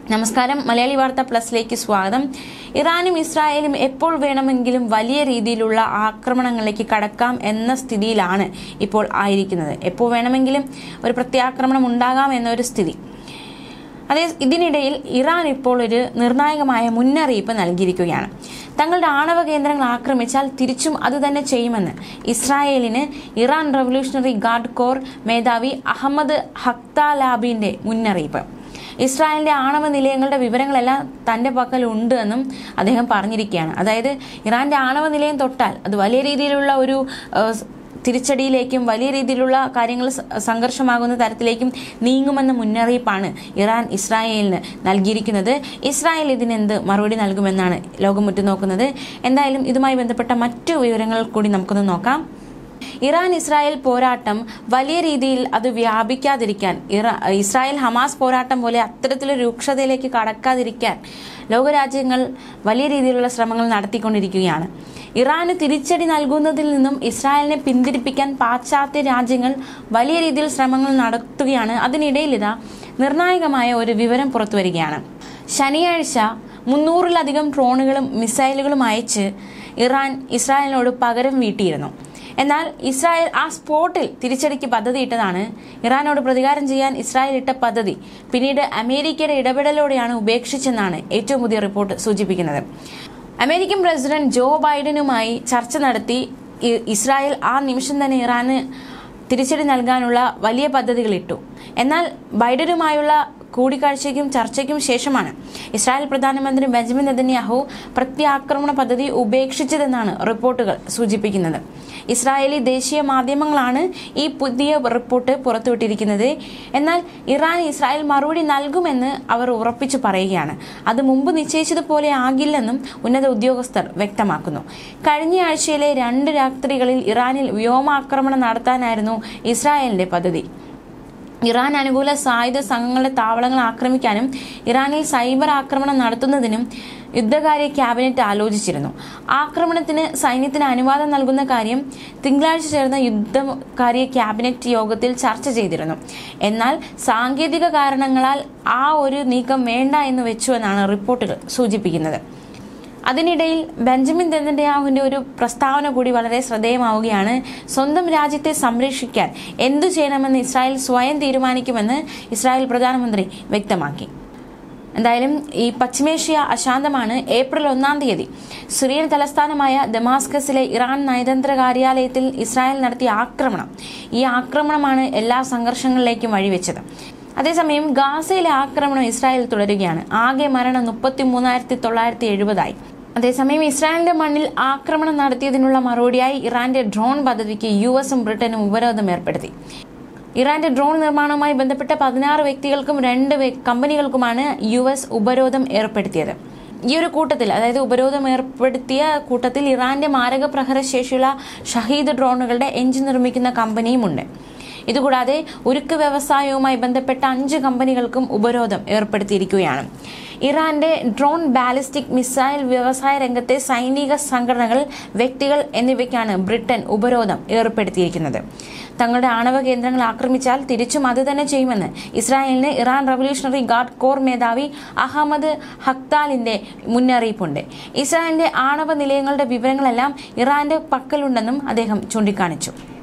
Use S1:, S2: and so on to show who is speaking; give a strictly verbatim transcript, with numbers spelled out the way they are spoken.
S1: നമസ്കാരം, മലയാളി വാർത്ത പ്ലസിലേക്ക് സ്വാഗതം. ഇറാനും ഇസ്രായേലും എപ്പോൾ വേണമെങ്കിലും വലിയ രീതിയിലുള്ള ആക്രമണങ്ങളിലേക്ക് കടക്കാം എന്ന സ്ഥിതിയിലാണ് ഇപ്പോൾ ആയിരിക്കുന്നത്. എപ്പോൾ വേണമെങ്കിലും ഒരു പ്രത്യാക്രമണം ഉണ്ടാകാം എന്നൊരു സ്ഥിതി. അതേ ഇതിനിടയിൽ ഇറാൻ ഇപ്പോൾ ഒരു നിർണായകമായ മുന്നറിയിപ്പ് നൽകിയിരിക്കുകയാണ്. തങ്ങളുടെ ആണവ കേന്ദ്രങ്ങൾ ആക്രമിച്ചാൽ തിരിച്ചും അതുതന്നെ ചെയ്യുമെന്ന് ഇസ്രായേലിന് ഇറാൻ റവല്യൂഷണറി ഗാർഡ് കോർ മേധാവി അഹമ്മദ് ഹക്താലാബിന്റെ മുന്നറിയിപ്പ്. ഇസ്രായേലിന്റെ ആണവ നിലയങ്ങളുടെ വിവരങ്ങളെല്ലാം തന്റെ പക്കൽ ഉണ്ട് എന്നും അദ്ദേഹം പറഞ്ഞിരിക്കുകയാണ്. അതായത് ഇറാന്റെ ആണവ നിലയം തൊട്ടാൽ അത് വലിയ രീതിയിലുള്ള ഒരു തിരിച്ചടിയിലേക്കും വലിയ രീതിയിലുള്ള കാര്യങ്ങൾ സംഘർഷമാകുന്ന തരത്തിലേക്കും നീങ്ങുമെന്ന മുന്നറിയിപ്പാണ് ഇറാൻ ഇസ്രായേലിന് നൽകിയിരിക്കുന്നത്. ഇസ്രായേൽ ഇതിനെന്ത് മറുപടി നൽകുമെന്നാണ് ലോകം ഉറ്റുനോക്കുന്നത്. എന്തായാലും ഇതുമായി ബന്ധപ്പെട്ട മറ്റു വിവരങ്ങൾ കൂടി നമുക്കൊന്ന് നോക്കാം. ഇറാൻ ഇസ്രായേൽ പോരാട്ടം വലിയ രീതിയിൽ അത് വ്യാപിക്കാതിരിക്കാൻ, ഇറാ ഇസ്രായേൽ ഹമാസ് പോരാട്ടം പോലെ അത്തരത്തിലൊരു രൂക്ഷതയിലേക്ക് കടക്കാതിരിക്കാൻ ലോകരാജ്യങ്ങൾ വലിയ രീതിയിലുള്ള ശ്രമങ്ങൾ നടത്തിക്കൊണ്ടിരിക്കുകയാണ്. ഇറാന് തിരിച്ചടി നൽകുന്നതിൽ നിന്നും ഇസ്രായേലിനെ പിന്തിരിപ്പിക്കാൻ പാശ്ചാത്യ രാജ്യങ്ങൾ വലിയ രീതിയിൽ ശ്രമങ്ങൾ നടത്തുകയാണ്. അതിനിടയിൽ ഇതാ നിർണായകമായ ഒരു വിവരം പുറത്തുവരികയാണ്. ശനിയാഴ്ച മുന്നൂറിലധികം ഡ്രോണുകളും മിസൈലുകളും അയച്ച് ഇറാൻ ഇസ്രായേലിനോട് പകരം വീട്ടിയിരുന്നു. എന്നാൽ ഇസ്രായേൽ ആ സ്പോട്ടിൽ തിരിച്ചടിക്ക് പദ്ധതിയിട്ടതാണ്. ഇറാനോട് പ്രതികാരം ചെയ്യാൻ ഇസ്രായേൽ ഇട്ട പദ്ധതി പിന്നീട് അമേരിക്കയുടെ ഇടപെടലോടെയാണ് ഉപേക്ഷിച്ചെന്നാണ് ഏറ്റവും പുതിയ റിപ്പോർട്ട് സൂചിപ്പിക്കുന്നത്. അമേരിക്കൻ പ്രസിഡന്റ് ജോ ബൈഡനുമായി ചർച്ച നടത്തി ഇസ്രായേൽ ആ നിമിഷം തന്നെ ഇറാന് തിരിച്ചടി നൽകാനുള്ള വലിയ പദ്ധതികൾ ഇട്ടു. എന്നാൽ ബൈഡനുമായുള്ള കൂടിക്കാഴ്ചയ്ക്കും ചർച്ചയ്ക്കും ശേഷമാണ് ഇസ്രായേൽ പ്രധാനമന്ത്രി ബെഞ്ചമിൻ നെതന്യാഹു പ്രത്യാക്രമണ പദ്ധതി ഉപേക്ഷിച്ചതെന്നാണ് റിപ്പോർട്ടുകൾ സൂചിപ്പിക്കുന്നത്. ഇസ്രായേലി ദേശീയ മാധ്യമങ്ങളാണ് ഈ പുതിയ റിപ്പോർട്ട് പുറത്തുവിട്ടിരിക്കുന്നത്. എന്നാൽ ഇറാൻ ഇസ്രായേൽ മറുപടി നൽകുമെന്ന് അവർ ഉറപ്പിച്ചു പറയുകയാണ്. അത് മുമ്പ് നിശ്ചയിച്ചതുപോലെ ആകില്ലെന്നും ഉന്നത ഉദ്യോഗസ്ഥർ വ്യക്തമാക്കുന്നു. കഴിഞ്ഞ ആഴ്ചയിലെ രണ്ട് രാത്രികളിൽ ഇറാനിൽ വ്യോമാക്രമണം നടത്താനായിരുന്നു ഇസ്രായേലിന്റെ പദ്ധതി. ഇറാൻ അനുകൂല സായുധ സംഘങ്ങളുടെ താവളങ്ങൾ ആക്രമിക്കാനും ഇറാനിൽ സൈബർ ആക്രമണം നടത്തുന്നതിനും യുദ്ധകാര്യ ക്യാബിനറ്റ് ആലോചിച്ചിരുന്നു. ആക്രമണത്തിന് സൈന്യത്തിന് അനുവാദം നൽകുന്ന കാര്യം തിങ്കളാഴ്ച ചേർന്ന യുദ്ധകാര്യ ക്യാബിനറ്റ് യോഗത്തിൽ ചർച്ച ചെയ്തിരുന്നു. എന്നാൽ സാങ്കേതിക കാരണങ്ങളാൽ ആ ഒരു നീക്കം വേണ്ട എന്ന് വെച്ചുവെന്നാണ് റിപ്പോർട്ടുകൾ സൂചിപ്പിക്കുന്നത്. അതിനിടയിൽ ബെഞ്ചമിൻ നെതന്യാഹുവിന്റെ ഒരു പ്രസ്താവന കൂടി വളരെ ശ്രദ്ധേയമാവുകയാണ്. സ്വന്തം രാജ്യത്തെ സംരക്ഷിക്കാൻ എന്തു ചെയ്യണമെന്ന് ഇസ്രായേൽ സ്വയം തീരുമാനിക്കുമെന്ന് ഇസ്രായേൽ പ്രധാനമന്ത്രി വ്യക്തമാക്കി. എന്തായാലും ഈ പശ്ചിമേഷ്യ അശാന്തമാണ്. ഏപ്രിൽ ഒന്നാം തീയതി സിറിയൻ തലസ്ഥാനമായ ദമാസ്കസിലെ ഇറാൻ നയതന്ത്ര കാര്യാലയത്തിൽ ഇസ്രായേൽ നടത്തിയ ആക്രമണം ഈ ആക്രമണമാണ് എല്ലാ സംഘർഷങ്ങളിലേക്കും വഴിവെച്ചത്. അതേസമയം ഗാസയിലെ ആക്രമണം ഇസ്രായേൽ തുടരുകയാണ്. ആകെ മരണം മുപ്പത്തി മൂന്നായിരത്തി തൊള്ളായിരത്തി എഴുപതായി. അതേസമയം ഇസ്രായേലിന്റെ മണ്ണിൽ ആക്രമണം നടത്തിയതിനുള്ള മറുപടിയായി ഇറാന്റെ ഡ്രോൺ പദ്ധതിക്ക് യു എസും ബ്രിട്ടനും ഉപരോധം ഏർപ്പെടുത്തി. ഇറാന്റെ ഡ്രോൺ നിർമ്മാണവുമായി ബന്ധപ്പെട്ട പതിനാറ് വ്യക്തികൾക്കും രണ്ട് കമ്പനികൾക്കുമാണ് യു എസ് ഉപരോധം ഏർപ്പെടുത്തിയത്. ഈ ഒരു കൂട്ടത്തിൽ, അതായത് ഉപരോധം ഏർപ്പെടുത്തിയ കൂട്ടത്തിൽ ഇറാന്റെ മാരക പ്രഹര ശേഷിയുള്ള ഷഹീദ് ഡ്രോണുകളുടെ എഞ്ചിൻ നിർമ്മിക്കുന്ന കമ്പനിയുമുണ്ട്. ഇതുകൂടാതെ ഉരുക്ക് വ്യവസായവുമായി ബന്ധപ്പെട്ട അഞ്ച് കമ്പനികൾക്കും ഉപരോധം ഏർപ്പെടുത്തിയിരിക്കുകയാണ്. ഇറാന്റെ ഡ്രോൺ, ബാലിസ്റ്റിക് മിസൈൽ വ്യവസായ രംഗത്തെ സൈനിക സംഘടനകൾ, വ്യക്തികൾ എന്നിവയ്ക്കാണ് ബ്രിട്ടൻ ഉപരോധം ഏർപ്പെടുത്തിയിരിക്കുന്നത്. തങ്ങളുടെ ആണവ കേന്ദ്രങ്ങൾ ആക്രമിച്ചാൽ തിരിച്ചും അത് തന്നെ ചെയ്യുമെന്ന് ഇസ്രായേലിന് ഇറാൻ റവല്യൂഷണറി ഗാർഡ് കോർ മേധാവി അഹമ്മദ് ഹക്താലിന്റെ മുന്നറിയിപ്പുണ്ട്. ഇസ്രായേലിന്റെ ആണവ നിലയങ്ങളുടെ വിവരങ്ങളെല്ലാം ഇറാന്റെ പക്കലുണ്ടെന്നും അദ്ദേഹം ചൂണ്ടിക്കാണിച്ചു.